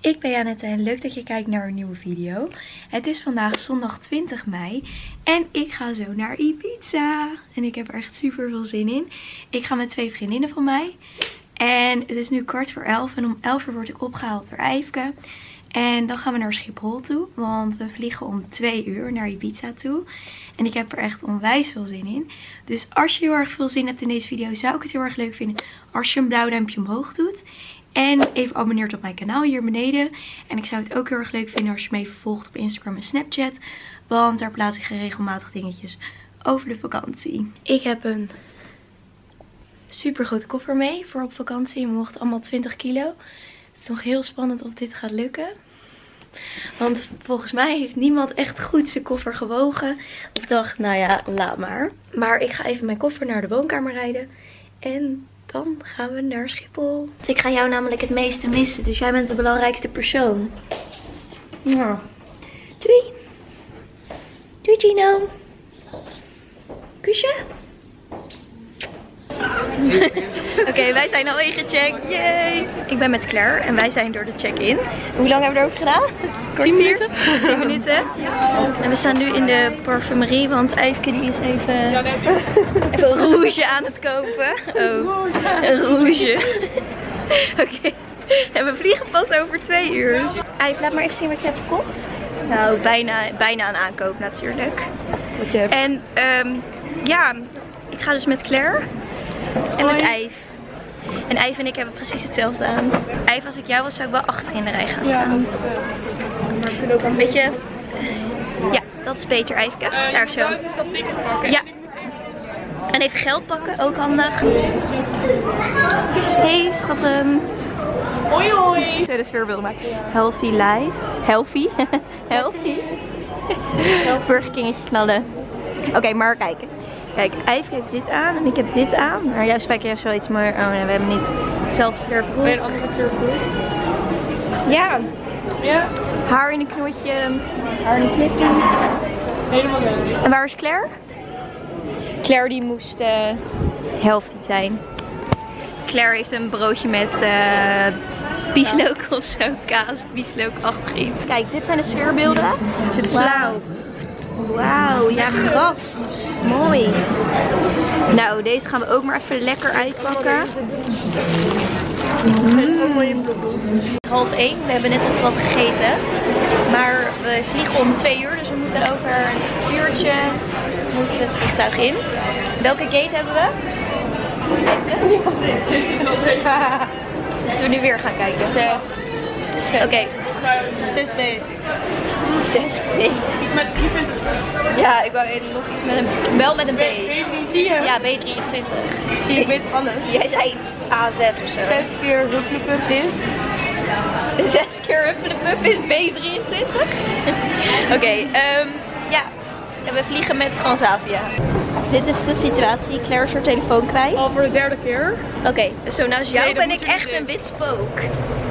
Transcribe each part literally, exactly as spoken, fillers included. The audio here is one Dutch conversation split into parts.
ik ben Janette en leuk dat je kijkt naar een nieuwe video. Het is vandaag zondag twintig mei en ik ga zo naar Ibiza. En ik heb er echt super veel zin in. Ik ga met twee vriendinnen van mij. En het is nu kwart voor elf en om elf uur word ik opgehaald door Eifke. En dan gaan we naar Schiphol toe, want we vliegen om twee uur naar Ibiza toe. En ik heb er echt onwijs veel zin in. Dus als je heel erg veel zin hebt in deze video, zou ik het heel erg leuk vinden als je een blauw duimpje omhoog doet. En even abonneert op mijn kanaal hier beneden. En ik zou het ook heel erg leuk vinden als je me even volgt op Instagram en Snapchat. Want daar plaats ik regelmatig dingetjes over de vakantie. Ik heb een super grote koffer mee voor op vakantie. We mochten allemaal twintig kilo. Het is nog heel spannend of dit gaat lukken. Want volgens mij heeft niemand echt goed zijn koffer gewogen. Of dacht, nou ja, laat maar. Maar ik ga even mijn koffer naar de woonkamer rijden. En dan gaan we naar Schiphol. Ik ga jou namelijk het meeste missen. Dus jij bent de belangrijkste persoon. Nou, doei. Doei Gino. Kusje. Oké, okay, wij zijn alweer gecheckt. Yay! Ik ben met Claire en wij zijn door de check-in. Hoe lang hebben we erover gedaan? tien minuten. tien minuten. En we staan nu in de parfumerie, want Eifke die is even, even een rouge aan het kopen. Oh, een rouge. Oké. Okay. En we vliegen pas over twee uur. Eif, laat maar even zien wat je hebt gekocht. Nou, bijna, bijna een aankoop natuurlijk. Wat je hebt. En um, ja, ik ga dus met Claire. En met Eif. En Eif en ik hebben precies hetzelfde aan. Eif, als ik jou was, zou ik wel achter in de rij gaan staan. Ja, dat, uh, maar ik vind ook een beetje... Uh, ja, dat is beter, Eifke. Uh, Daar zo. Dus dat ticket pakken. Ja. En even geld pakken, ook handig. Hey, schatten. Hoi, hoi. De sfeer wilde maken. Healthy life. Healthy. Healthy. Burger Kingetje knallen. Oké, okay, maar kijken. Kijk, Eifke heeft dit aan en ik heb dit aan. Maar juist spijker juist zoiets, maar oh nee, we hebben niet hetzelfde kleur broek. Ben je een andere kleur broek? Ja. Ja. Haar in een knotje. Haar in een knipje. Helemaal leuk. En waar is Claire? Claire die moest uh, healthy zijn. Claire heeft een broodje met uh, bieslook of zo. Kaas, bieslookachtig iets. Kijk, dit zijn de sfeerbeelden. Zit flauw. Wauw, ja, gras. Mooi. Nou, deze gaan we ook maar even lekker uitpakken. Mm. Half één, we hebben net even wat gegeten. Maar we vliegen om twee uur, dus we moeten over een uurtje moeten het vliegtuig in. Welke gate hebben we? Moeten we nu weer gaan kijken? Zes. Oké. Okay. zes B. zes B. Iets met drieëntwintig. Ja, ik wou nog iets met een... Wel met een B. B drie, zie je? Ja, B drieëntwintig. Zie je, ik weet alles. Jij zei A zes of zo. Zes keer Hupplepup is... Zes keer Hupplepup is B drieëntwintig? Oké, okay, um, ja. En we vliegen met Transavia. Dit is de situatie. Claire is haar telefoon kwijt. Al voor de derde keer. Oké, okay, zo nou is jou nee, ben ik echt een wit spook.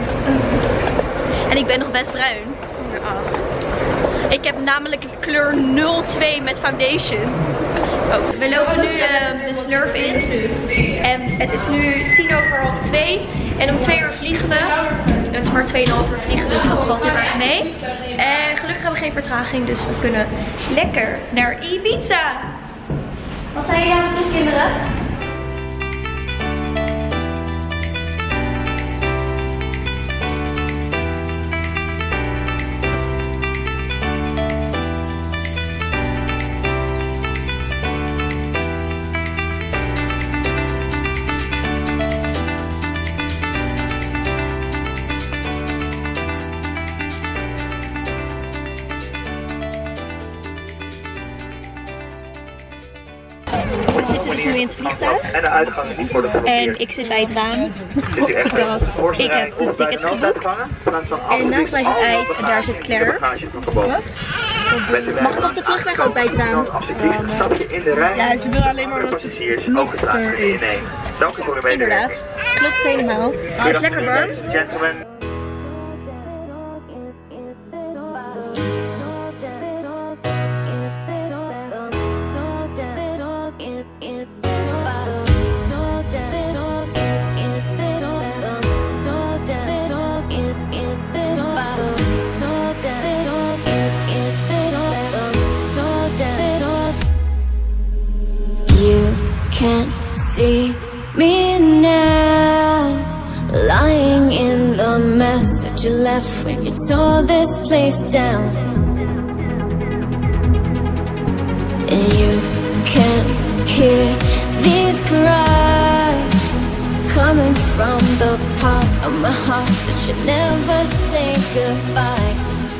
En ik ben nog best bruin. Ja. Ik heb namelijk kleur nul twee met foundation. Oh, we lopen nu uh, de Snurf in. En het is nu tien over half twee. En om twee uur vliegen we. Het is maar tweeënhalf uur vliegen, dus dat valt heel erg mee. En gelukkig hebben we geen vertraging, dus we kunnen lekker naar Ibiza. Wat zijn jullie aan het doen, kinderen? We zitten dus nu in het vliegtuig. En de uitgang niet worden geblokkeerd. En ik zit bij het raam. Because ik heb de tickets geboekt. En naast mij zit Eif en daar zit Claire. Wat? Mag ik op de terugweg ook bij het raam? Ja, ze willen alleen maar dat ze nog is. Dank u voor uw medewerking. Inderdaad, klopt helemaal. Het is lekker warm. you left when you tore this place down. And you can't hear these cries coming from the part of my heart that should never say goodbye.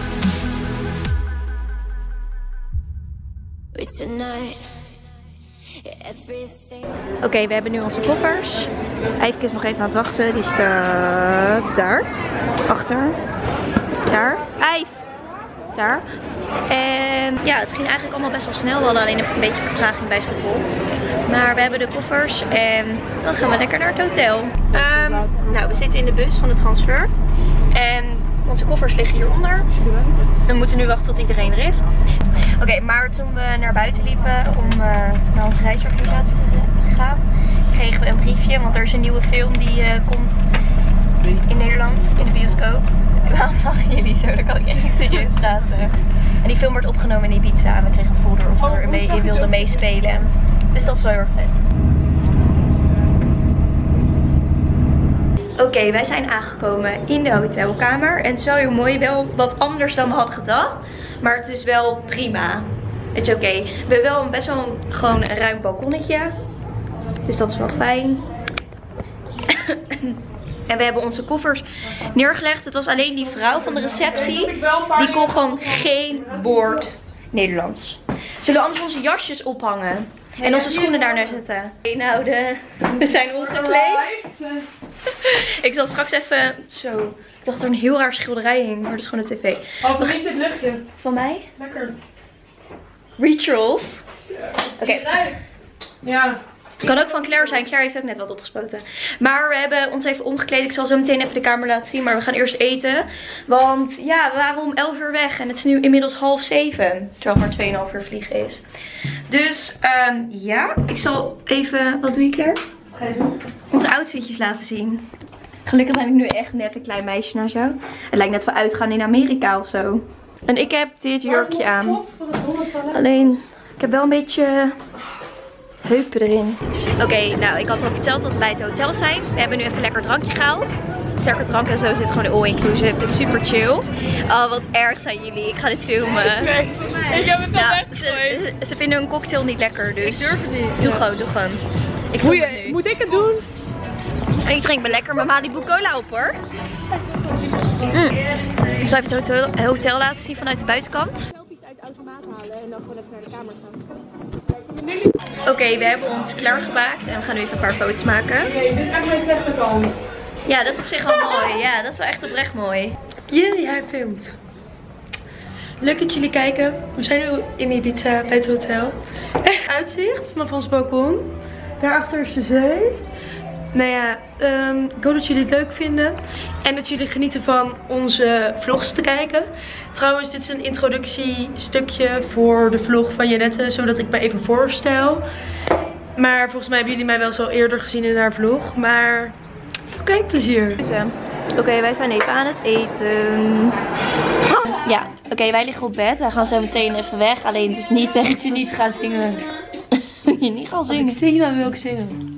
But tonight, everything. Oké, okay, we hebben nu onze koffers. Eifke is nog even aan het wachten. Die staat daar. Achter. Daar. Eif. Daar. En ja, het ging eigenlijk allemaal best wel snel. We hadden alleen een beetje vertraging bij Schiphol. Maar we hebben de koffers en dan gaan we lekker naar het hotel. Um, nou, we zitten in de bus van de transfer. En onze koffers liggen hieronder. We moeten nu wachten tot iedereen er is. Oké, okay, maar toen we naar buiten liepen om uh, naar onze reisorganisatie te gaan, kregen we een briefje. Want er is een nieuwe film die uh, komt in Nederland in de bioscoop. Waarom lachen jullie zo? Daar kan ik echt niet serieus praten. En die film wordt opgenomen in Ibiza. En we kregen een folder of we er mee in wilden meespelen. Dus dat is wel heel erg vet. Oké, okay, wij zijn aangekomen in de hotelkamer. En het is wel heel mooi. Wel wat anders dan we hadden gedacht. Maar het is wel prima. Het is oké. Okay. We hebben wel een best wel een, gewoon een ruim balkonnetje. Dus dat is wel fijn. En we hebben onze koffers neergelegd. Het was alleen die vrouw van de receptie. Die kon gewoon geen woord Nederlands. Zullen we anders onze jasjes ophangen? En onze schoenen daar neerzetten? Nou, de, we zijn omgekleed. Ik zal straks even... Zo. Ik dacht dat er een heel raar schilderij hing. Maar dat is gewoon een tv. Oh, van wie is dit luchtje? Van mij? Lekker. Rituals. Oké. Okay. Ja. Het kan ook van Claire zijn. Claire heeft ook net wat opgespoten. Maar we hebben ons even omgekleed. Ik zal zo meteen even de kamer laten zien. Maar we gaan eerst eten. Want ja, we waren om elf uur weg. En het is nu inmiddels half zeven. Terwijl maar twee en een half uur vliegen is. Dus um, ja, ik zal even... Wat doe je, Claire? Wat ga je doen? Onze outfitjes laten zien. Gelukkig ben ik nu echt net een klein meisje naar zo. Het lijkt net wel uitgaan in Amerika of zo. En ik heb dit jurkje aan. Alleen, ik heb wel een beetje... heupen erin. Oké, okay, nou ik had al verteld dat we bij het hotel zijn. We hebben nu even een lekker drankje gehaald. Sterke drank en zo zit gewoon all inclusive. Het is super chill. Oh, wat erg zijn jullie. Ik ga dit filmen. Nee, ik heb het al nou, weggegooid. Ze, ze vinden een cocktail niet lekker, dus... Ik durf het niet. Doe gewoon, doe gewoon. Ik Moet, je, moet ik het doen? En ik drink me lekker mijn Malibu Cola op hoor. Mm. Ik zal even het hotel, hotel laten zien vanuit de buitenkant. Zelf iets uit de automaat halen en dan gewoon even naar de kamer gaan. Oké, okay, we hebben ons klaargemaakt en we gaan nu even een paar foto's maken. Nee, dit is echt mijn slechte kant. Ja, dat is op zich wel mooi. Ja, dat is wel echt oprecht mooi. Jullie, hij filmt. Leuk dat jullie kijken. We zijn nu in Ibiza bij het hotel. Echt uitzicht vanaf ons balkon. Daarachter is de zee. Nou ja, um, ik hoop dat jullie het leuk vinden. En dat jullie genieten van onze vlogs te kijken. Trouwens, dit is een introductiestukje voor de vlog van Janette. Zodat ik me even voorstel. Maar volgens mij hebben jullie mij wel zo eerder gezien in haar vlog. Maar veel kijkplezier. Oké, okay, wij zijn even aan het eten. Ja, oké, okay, wij liggen op bed. Wij gaan zo meteen even weg. Alleen het is niet echt... Moet je niet gaan zingen. Moet je niet gaan zingen. Als ik zing, dan wil ik zingen.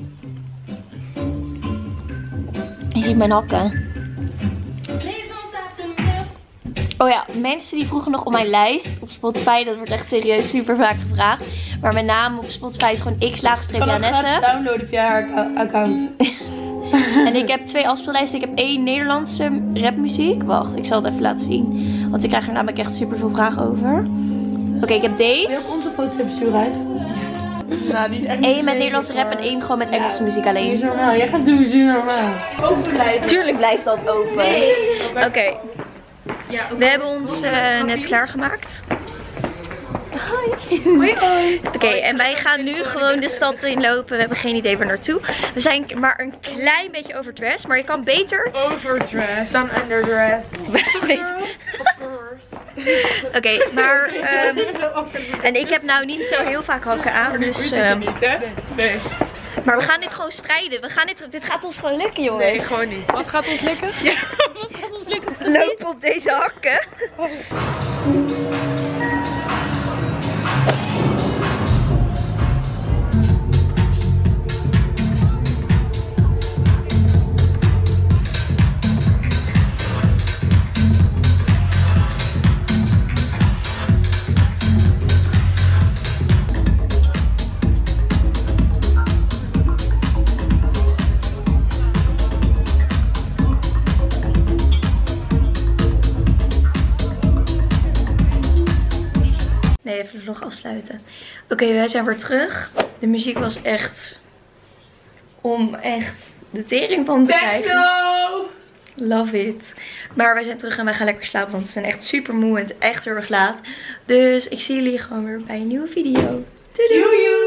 Je ziet mijn hakken. Oh ja, mensen die vroegen nog om mijn lijst op Spotify. Dat wordt echt serieus super vaak gevraagd. Maar mijn naam op Spotify is gewoon x-Janette. Kan het downloaden via haar account. En ik heb twee afspeellijsten. Ik heb één Nederlandse rapmuziek. Wacht, ik zal het even laten zien. Want ik krijg er namelijk echt super veel vragen over. Oké, okay, ik heb deze. Wil je ook onze foto's hebben sturen? Nou, die is echt Eén met Nederlandse rap en één gewoon met Engelse muziek alleen. Die is normaal. Jij gaat doen, die normaal. Open blijven. Tuurlijk blijft dat open. Nee. Oké. Okay. Ja, we hebben ons uh, net klaargemaakt. Hoi. Hoi, hoi. Oké, okay, en wij gaan nu gewoon de stad inlopen. We hebben geen idee waar naartoe. We zijn maar een klein beetje overdressed, maar je kan beter... Overdressed dan underdressed. Beter. Oké, okay, maar... Um, en ik heb nou niet zo heel vaak hakken aan, dus... Um, nee. Maar we gaan dit gewoon strijden. We gaan dit, dit gaat ons gewoon lukken, jongens. Nee, gewoon niet. Wat gaat ons lukken? Ja, wat gaat ons lukken? Lopen op deze hakken. vlog afsluiten. Oké, okay, wij zijn weer terug. De muziek was echt om echt de tering van te krijgen. Techno! Love it. Maar wij zijn terug en wij gaan lekker slapen. Want we zijn echt super moe en het is echt heel erg laat. Dus ik zie jullie gewoon weer bij een nieuwe video. Doei doei!